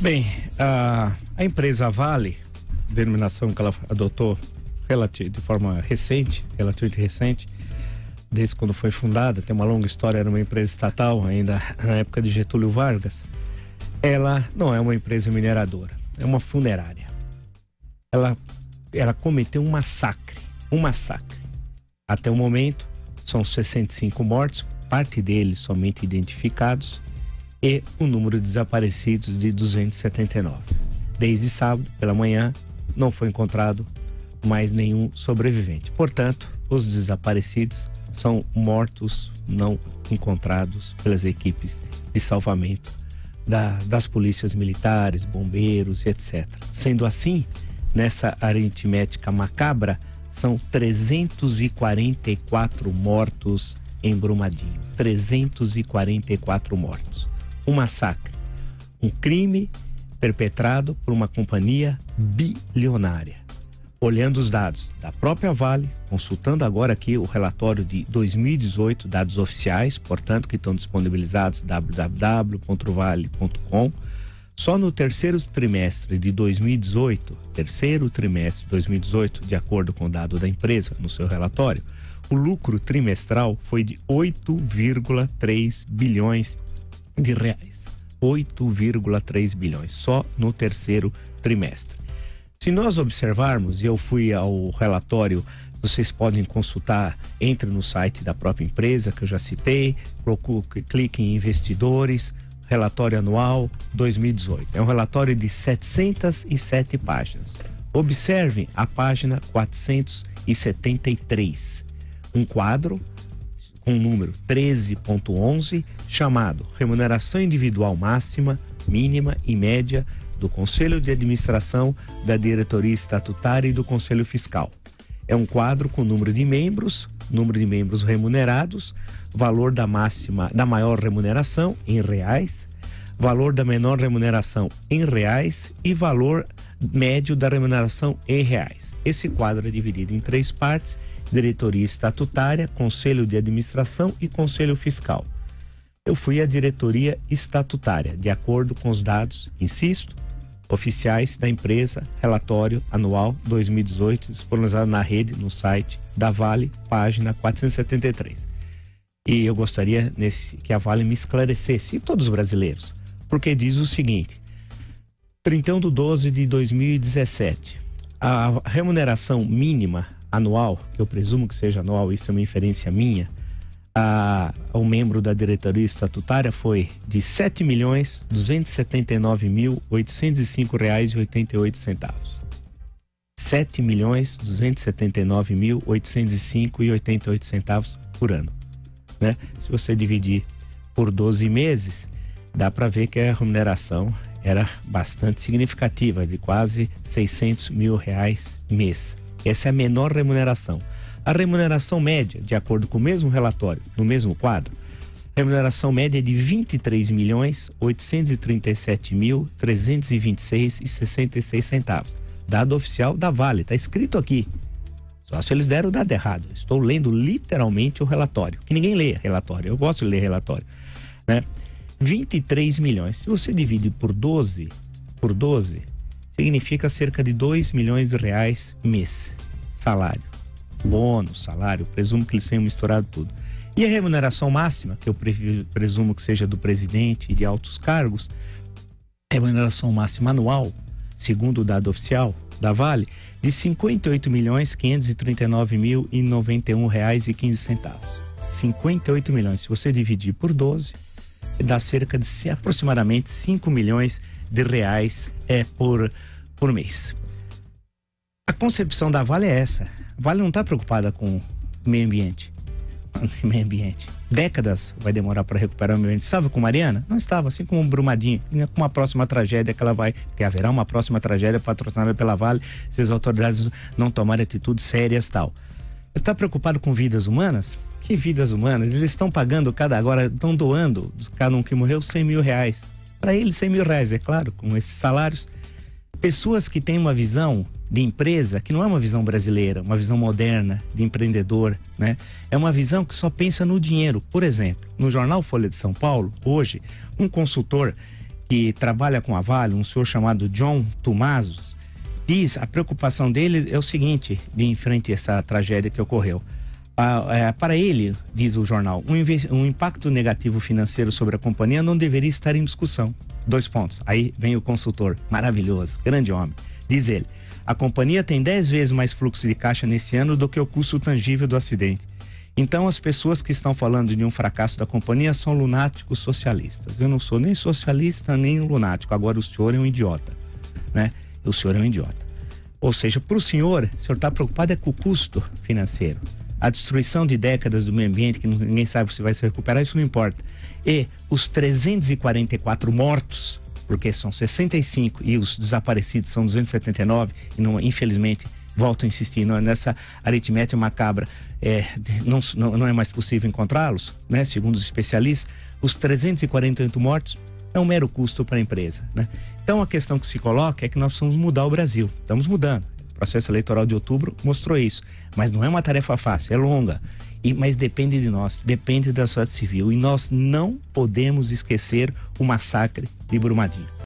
Bem, a empresa Vale, denominação que ela adotou de forma recente, relativamente recente, desde quando foi fundada, tem uma longa história, era uma empresa estatal ainda na época de Getúlio Vargas. Ela não é uma empresa mineradora, é uma funerária. Ela cometeu um massacre. Até o momento, são 65 mortos, parte deles somente identificados, e o número de desaparecidos de 279. Desde sábado, pela manhã, não foi encontrado mais nenhum sobrevivente. Portanto, os desaparecidos são mortos não encontrados pelas equipes de salvamento das polícias militares, bombeiros, etc. Sendo assim, nessa aritmética macabra, são 344 mortos em Brumadinho. 344 mortos. Um massacre, um crime perpetrado por uma companhia bilionária. Olhando os dados da própria Vale, consultando agora aqui o relatório de 2018, dados oficiais, portanto, que estão disponibilizados www.vale.com, só no terceiro trimestre de 2018, de acordo com o dado da empresa no seu relatório, o lucro trimestral foi de 8,3 bilhões de reais. 8,3 bilhões, só no terceiro trimestre. Se nós observarmos, e eu fui ao relatório, vocês podem consultar, entre no site da própria empresa, que eu já citei, clique em investidores, relatório anual 2018. É um relatório de 707 páginas. Observem a página 473. Um quadro com o número 13.11, chamado Remuneração Individual Máxima, Mínima e Média do Conselho de Administração, da Diretoria Estatutária e do Conselho Fiscal. É um quadro com número de membros remunerados, valor da maior remuneração em reais, valor da menor remuneração em reais e valor médio da remuneração em reais. Esse quadro é dividido em 3 partes: Diretoria Estatutária, Conselho de Administração e Conselho Fiscal. Eu fui à Diretoria Estatutária, de acordo com os dados, insisto, oficiais da empresa, relatório anual 2018, disponibilizado na rede, no site da Vale, página 473. E eu gostaria que a Vale me esclarecesse, e todos os brasileiros, porque diz o seguinte: 31/12/2017, a remuneração mínima anual, que eu presumo que seja anual, isso é uma inferência minha, ao membro da diretoria estatutária foi de R$ 7.279.805,88. R$ 7.279.805,88 por ano, né? Se você dividir por 12 meses, dá para ver que a remuneração era bastante significativa, de quase R$ 600 mil mês. Essa é a menor remuneração. A remuneração média, de acordo com o mesmo relatório, no mesmo quadro, remuneração média é de R$ 23.837.326,66. Dado oficial da Vale, está escrito aqui. Só se eles deram o dado errado. Estou lendo literalmente o relatório, que ninguém lê relatório, eu gosto de ler relatório, né? 23 milhões. Se você divide por 12, significa cerca de R$ 2 milhões mês. Salário, bônus, salário, presumo que eles tenham misturado tudo. E a remuneração máxima, que eu presumo que seja do presidente e de altos cargos, remuneração máxima anual, segundo o dado oficial da Vale, de R$ 58.539.091,15. 58 milhões. Se você dividir por 12, dá cerca de aproximadamente 5 milhões de reais por mês. A concepção da Vale é essa. A Vale não está preocupada com o meio ambiente. Décadas vai demorar para recuperar o meio ambiente. Estava com Mariana? Não estava, assim como o Brumadinho. E com uma próxima tragédia que ela vai, que haverá uma próxima tragédia patrocinada pela Vale, se as autoridades não tomarem atitudes sérias e tal. Ele está preocupado com vidas humanas? Que vidas humanas? Eles estão pagando agora estão doando, cada um que morreu, R$100 mil. Para eles, R$100 mil, é claro, com esses salários. Pessoas que têm uma visão de empresa que não é uma visão brasileira, uma visão moderna de empreendedor, né? É uma visão que só pensa no dinheiro. Por exemplo, no jornal Folha de São Paulo, hoje, um consultor que trabalha com a Vale, um senhor chamado John Tomazos, diz, a preocupação dele é o seguinte, em frente a essa tragédia que ocorreu. Para ele, diz o jornal, um impacto negativo financeiro sobre a companhia não deveria estar em discussão. 2 pontos. Aí vem o consultor, maravilhoso, grande homem. Diz ele, a companhia tem 10 vezes mais fluxo de caixa nesse ano do que o custo tangível do acidente. Então as pessoas que estão falando de um fracasso da companhia são lunáticos socialistas. Eu não sou nem socialista nem lunático, agora o senhor é um idiota, né? O senhor é um idiota. Ou seja, para o senhor está preocupado é com o custo financeiro. A destruição de décadas do meio ambiente, que ninguém sabe se vai se recuperar, isso não importa. E os 344 mortos, porque são 65 e os desaparecidos são 279, e não, infelizmente, volto a insistir, nessa aritmética macabra, não é mais possível encontrá-los, né? Segundo os especialistas, os 348 mortos é um mero custo para a empresa, né? Então a questão que se coloca é que nós precisamos mudar o Brasil. Estamos mudando. O processo eleitoral de outubro mostrou isso. Mas não é uma tarefa fácil, é longa. Mas depende de nós, depende da sociedade civil. E nós não podemos esquecer o massacre de Brumadinho.